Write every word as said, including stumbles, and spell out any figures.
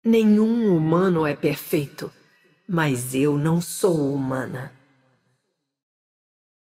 Nenhum humano é perfeito, mas eu não sou humana.